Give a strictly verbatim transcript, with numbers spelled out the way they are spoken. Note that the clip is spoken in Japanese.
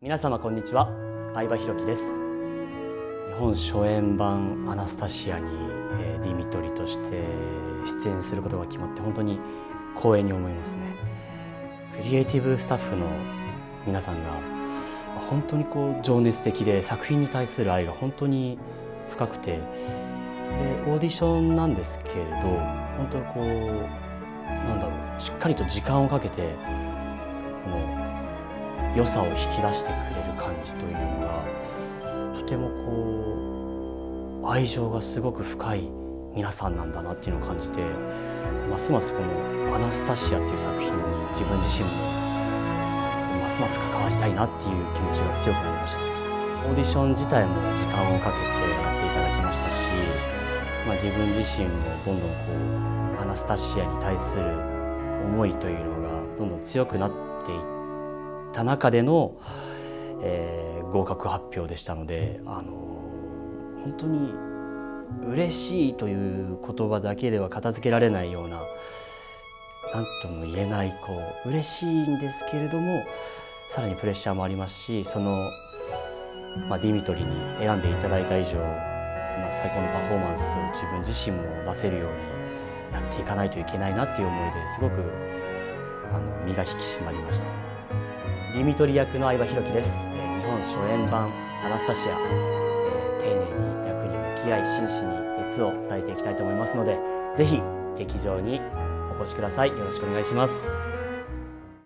皆様こんにちは、相葉弘樹です。日本初演版アナスタシアに、えー、ディミトリとして出演することが決まって本当に光栄に思いますね。クリエイティブスタッフの皆さんが本当にこう情熱的で、作品に対する愛が本当に深くて、でオーディションなんですけれど、本当にこうなんだろう、しっかりと時間をかけてこの良さを引き出してくれる感じというのが、とてもこう愛情がすごく深い皆さんなんだなっていうのを感じて、ますますこの「アナスタシア」っていう作品に自分自身もますます関わりたいなっていう気持ちが強くなりました。オーディション自体も時間をかけてやっていただきましたし、まあ、自分自身もどんどんこうアナスタシアに対する思いというのがどんどん強くなっていった中での、えー、合格発表でしたので、あのー、本当に嬉しいという言葉だけでは片付けられないような、何とも言えないこう嬉しいんですけれども、さらにプレッシャーもありますし、その、まあ、ディミトリに選んでいただいた以上、まあ、最高のパフォーマンスを自分自身も出せるようにやっていかないといけないなっていう思いですごくあの身が引き締まりました。ディミトリ役の相葉弘樹です。日本初演版アナスタシア、丁寧に役に向き合い真摯に熱を伝えていきたいと思いますので、ぜひ劇場にお越しください。よろしくお願いします。